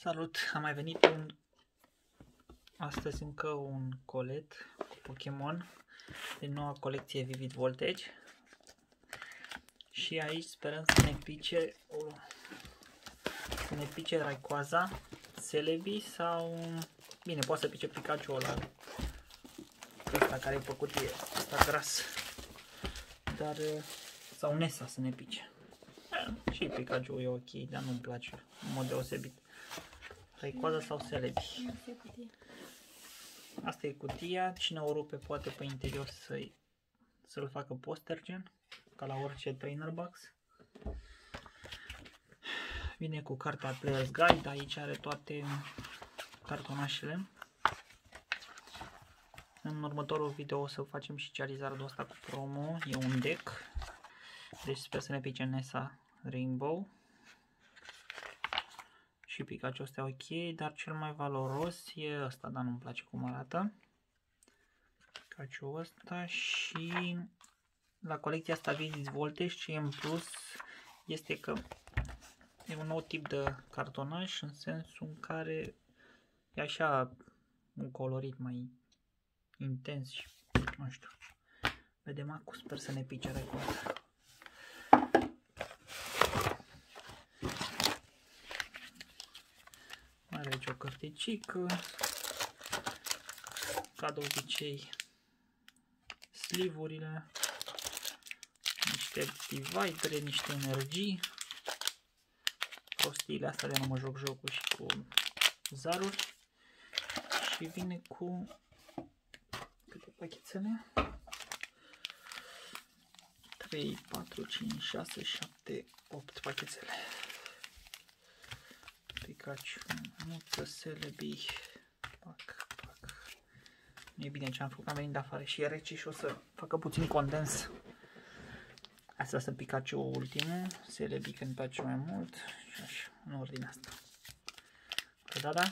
Salut! Am mai venit astăzi încă un colet cu Pokémon din noua colecție Vivid Voltage. Și aici sperăm să ne pice Rayquaza, Celebi sau... Bine, poate să pice Pikachu ăla, ăsta care e pe cutie, ăsta gras. Dar... sau Nessa să ne pice. Și Pikachu e ok, dar nu-mi place în mod deosebit. Rayquaza sau Celebi. Asta e cutia. Cine o rupe poate pe interior să-l facă poster gen, ca la orice trainer box. Vine cu cartea Player's Guide, aici are toate cartonașele. În următorul video o să facem și Charizardul ăsta cu promo, e un deck. Deci sper să ne pice Nessa Rainbow. Și Pikachu ăsta e ok, dar cel mai valoros e ăsta, dar nu-mi place cum arată. Pikachu ăsta. Și la colecția asta Vivid Voltage ce e în plus este că e un nou tip de cartonaj, în sensul în care e așa un colorit mai intens și nu știu. Vedem acum, sper să ne pice Rayquaza. Are aici o cărticică, ca de obicei sleeve-urile, niște dividere, niște energii, prostiile astea de nu mă joc jocul și cu zaruri. Și vine cu câte pachetele? 3, 4, 5, 6, 7, 8 pachetele. Pikachu, muță, Celebi, pac. Nu e bine ce am făcut, am venit de afară și e rece și o să facă puțin condens. Asta să Pikachu ultimul, Celebi când place mai mult și așa, în ordine asta. Da?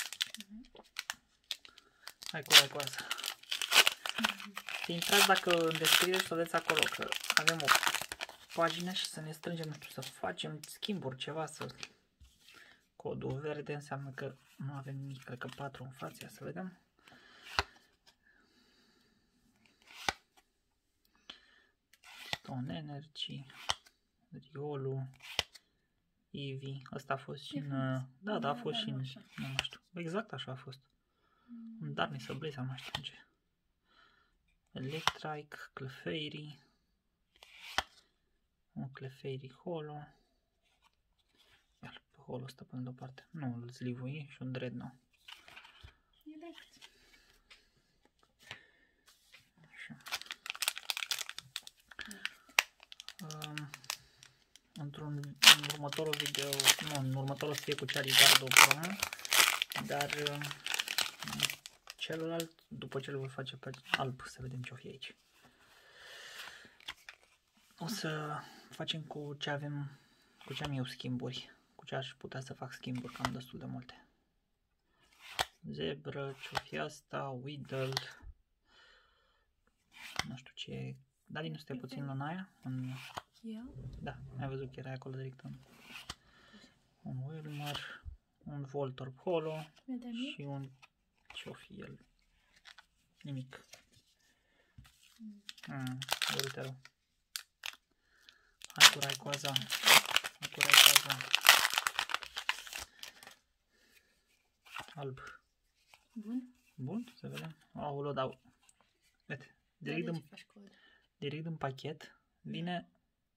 Hai cu Rayquaza. Intrați dacă în descriere să vedeți acolo că avem o pagină și să ne strângem, nu știu, să facem schimburi, ceva, să... Codul verde înseamnă că nu avem nimic, cred că 4 în față, ia să vedem. Stone Energy, Riolu, Eevee, ăsta a fost și în... Da, a fost și în... Nu mai știu, exact așa a fost. Un Darkness Blaze, sau nu știu ce. Electrike, Clefairy, un Clefairy Holo. Iar pe Holo ăsta până deoparte. Nu, îl zlivui și un Dreadnought. Așa. În următorul video, nu, în următorul să fie cu Charizardul promo, dar celălalt, după ce îl voi face pe alb, să vedem ce o fi aici. O să facem cu ce avem, cu ce am eu schimburi, cu ce aș putea să fac schimburi, că am destul de multe. Zebra, ce-o fi asta, Weedle, nu știu ce e, dar nu stai puțin în aia? Da, ai văzut că era acolo direct un Wilmer, un Voltorb Holo și un, ce-o fi el, nimic. Uite rău. Hai cu Rayquaza. Alb. Bun, să vedem. Aoleu, dau. Uite, direct din pachet vine.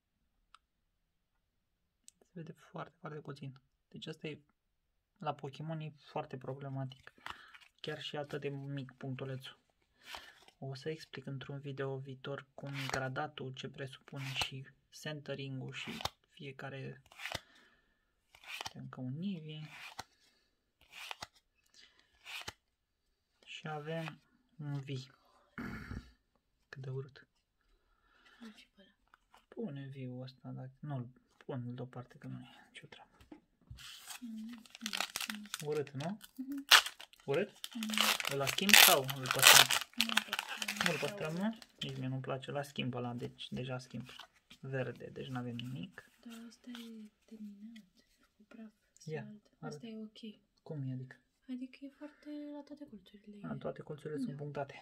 Se vede foarte, foarte puțin. Deci asta e, la Pokémon e foarte problematic. Chiar și atât de mic punctulețul. O să explic într-un video viitor cum gradatul, ce presupune și centering-ul și fiecare. Încă un Eevee. Și avem un V. Cât de urât. Pune V-ul ăsta, dacă nu-l pun deoparte că nu e nicio treabă. Urât, nu? Urât? Îl schimb sau îl păstrăm? Nu-l păstrăm, nu? Nici mie nu-mi place. La schimb ăla, deci deja schimb. Verde, deci nu avem nimic. Dar ăsta e terminat, cu praf. Ia, Asta e ok. Cum e, adică? Adică e foarte la toate colțurile. La toate colțurile sunt punctate.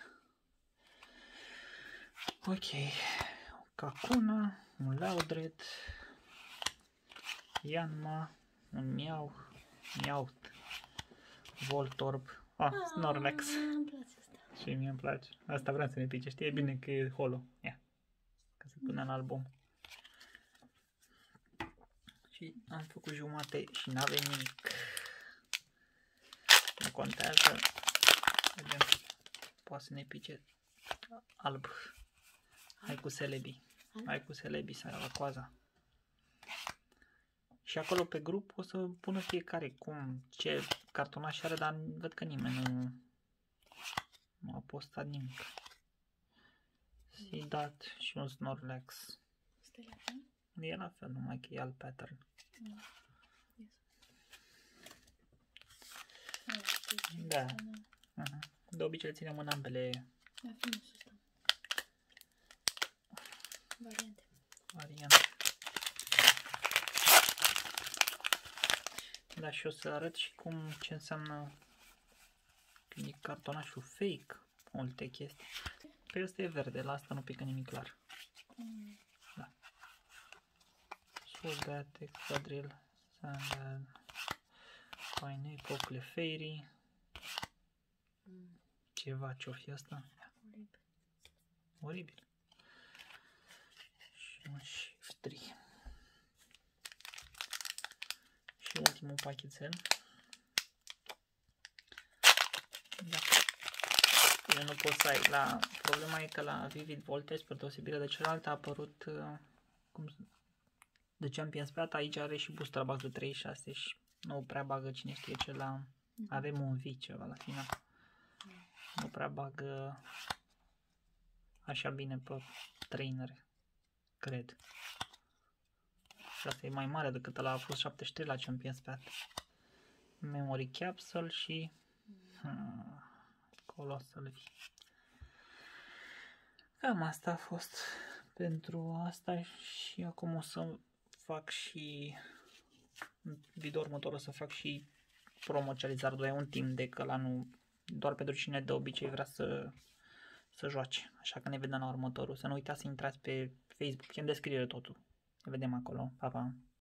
Ok. Kakuna, un Laudred, Yanma, un Meowth, Voltorb, Snorlax. Îmi place asta. Și mie îmi place. Asta vreau să ne pice. Știi, e bine că e holo. Ia. Ca să punem în album. Și am făcut jumate și n-avem nimic. Nu contează. Vedem. Poate să ne pice alb. Hai cu Celebi. Hai cu Celebi să la coaza. Și acolo pe grup o să pună fiecare ce cartonaș are, dar văd că nimeni nu a postat nimic. Seedat și un Snorlax. E la fel, numai că e alt pattern. Da. De obicei ținem în ambele variante. Da, și o să arăt și ce înseamnă când e cartonașul fake, multe chestii. Pe ăsta e verde, la asta nu pică nimic clar. Da. Soldat, Excadrill, Sandal, Pineapple, Clefairy. Ceva, ce-o fi asta? Oribil. Și un Shift 3. Și ultimul pachetel. Da. Eu nu pot să ai problema e că la Vivid Voltage, spre deosebire de celălalt, a apărut de Champions Plat, aici are și booster box de 36 și nu prea bagă cine știe ce la... Avem un V ceva la final. Nu prea bagă așa bine pe trainer, cred. Și asta e mai mare decât ăla, a fost 73 la Champions Plat. Memory Capsule și Colossal V. Cam asta a fost pentru asta și acum o să fac și în video următor o să fac și promo Charizard 2, un timp de că la nu doar pentru cine de obicei vrea să joace. Așa că ne vedem la următorul. Să nu uitați să intrați pe Facebook, e în descriere totul. Ne vedem acolo. Pa, pa!